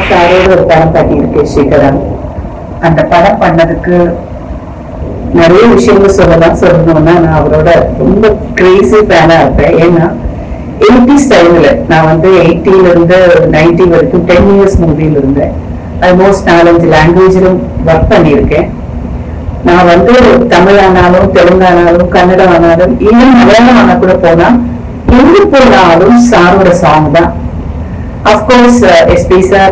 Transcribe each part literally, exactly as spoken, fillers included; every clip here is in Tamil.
சாரோட ஒரு படம் பண்ணியிருக்கேன் ஸ்ரீகரன். அந்த படம் பண்ணதுக்கு நிறைய விஷயங்கள் சொல்லலாம். சொல்லணும்னா நான் அவரோட ரொம்ப கிரேசி ஃபேனா இருப்பேன். ஏன்னா எயிட்டிஸ் டைம்ல நான் வந்து எயிட்டில இருந்து நைன்டி வரைக்கும் டென் இயர்ஸ் மூவில இருந்தேன். ஆல்மோஸ்ட் நாலஞ்சு லாங்குவேஜிலும் ஒர்க் பண்ணியிருக்கேன். நான் வந்து தமிழ் ஆனாலும் தெலுங்கு ஆனாலும் கன்னடம் ஆனாலும் ஈவன் மலையாளம் ஆனா கூட போனா எங்க போனாலும் சாரோட சாங் தான். Of course SP sir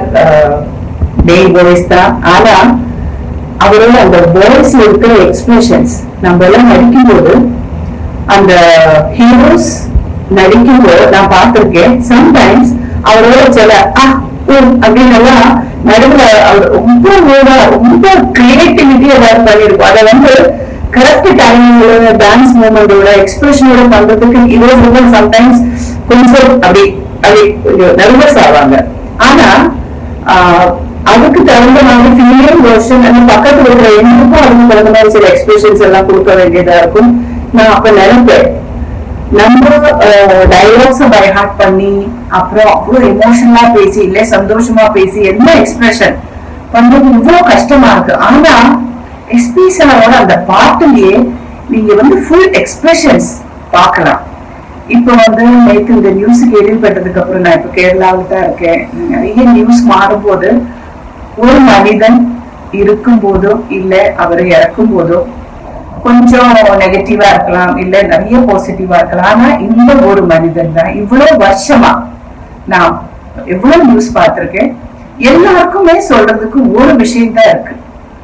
main voice தான். ஆனா அவரோட அந்த வாய்ஸ்ல இருக்கிற எக்ஸ்பிரஷன்ஸ் நம்ம எல்லாம் நடிக்கும் போது அந்த ஹீரோஸ் நடிக்கும் போது நான் பார்த்திருக்கேன். சம்டைம்ஸ் அவரோட சில அப்படின்னு எல்லாம் நடுவுல அவர் ரொம்ப ரொம்ப கிரியேட்டிவிட்டியா ஒர்க் பண்ணிருக்கும். அதை வந்து கரெக்ட் டைமிங்கோட டான்ஸ் மூமெண்டோட எக்ஸ்பிரஷனோட பண்றதுக்கு இது சம்டைம்ஸ் கொஞ்சம் அப்படி அப்படி கொஞ்சம் நர்வஸ் ஆவாங்க. ஆனா ஆஹ் அதுக்கு தகுந்த மாதிரி ஃபீமேல் வெர்ஷன் பக்கத்துல இருக்கிற எங்களுக்கும் அதுக்கு தகுந்த மாதிரி சில எக்ஸ்பிரஷன்ஸ் எல்லாம் கொடுக்க வேண்டியதா இருக்கும். நான் அப்ப நினைப்பேன் நம்ம டைலாக்ஸ பை ஹார்ட் பண்ணி அப்புறம் அவ்வளவு எமோஷனலா பேசி இல்ல சந்தோஷமா பேசி என்ன எக்ஸ்பிரஷன் பண்றது இவ்வளவு கஷ்டமா இருக்கு. ஆனா எஸ்பி சாரோட அந்த பாட்டுலயே நீங்க வந்து ஃபுல் எக்ஸ்பிரஷன்ஸ் பார்க்கலாம். இப்ப வந்து நேற்று இந்த நியூஸ் கேள்விப்பட்டதுக்கு அப்புறம் நான் இப்ப கேரளாவில் தான் இருக்கேன். நிறைய நியூஸ் மாறும்போது ஒரு மனிதன் இருக்கும் போதோ இல்ல அவர் இறக்கும் போதோ கொஞ்சம் நெகட்டிவா இருக்கலாம், இல்ல நிறைய பாசிட்டிவா இருக்கலாம். ஆனா இந்த ஒரு மனிதன் தான் இவ்வளவு வருஷமா நான் எவ்வளவு நியூஸ் பார்த்திருக்கேன். எல்லாருக்குமே சொல்றதுக்கு ஒரு விஷயம் தான் இருக்கு.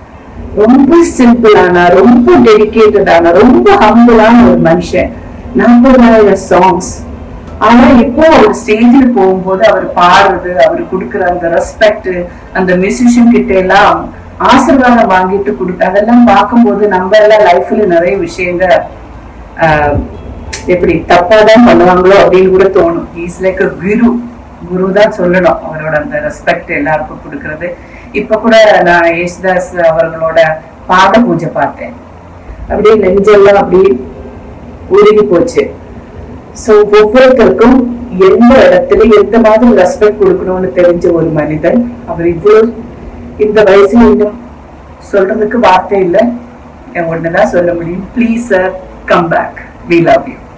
ரொம்ப சிம்பிளான, ரொம்ப டெடிகேட்டடான, ரொம்ப ஹம்பிளான ஒரு மனுஷன். நாற்பதாயிரம் சாங்ஸ். ஆனா இப்போ ஒரு ஸ்டேஜில் போகும்போது அவர் பாடுறது, அவர் கொடுக்குற அந்த ரெஸ்பெக்ட், அந்த மியூசிஷியன் கிட்ட எல்லாம் ஆசீர்வாதம் வாங்கிட்டு கொடுத்து அதெல்லாம் பார்க்கும்போது நம்ம எல்லாம் லைஃப்ல நிறைய விஷயங்கள் ஆஹ் எப்படி தப்பாதான் பண்ணுவாங்களோ அப்படின்னு கூட தோணும். இஸ் லைக் அ குரு குரு தான் சொல்லணும். அவரோட அந்த ரெஸ்பெக்ட் எல்லாருக்கும் கொடுக்கறது. இப்ப கூட நான் யேசுதாஸ் அவர்களோட பாத பூஜை பார்த்தேன். அப்படியே நெஞ்செல்லாம் அப்படி உருகி போச்சு. சோ ஒவ்வொருத்தருக்கும் எந்த இடத்துல எந்த மாதிரி ரெஸ்பெக்ட் கொடுக்கணும்னு தெரிஞ்ச ஒரு மனிதன். அவர் இவ்வளவு இந்த வயசுல இன்னும் சொல்றதுக்கு வார்த்தை இல்லை. ஒண்ணுதான் சொல்ல முடியும். Please sir, come back. We love you.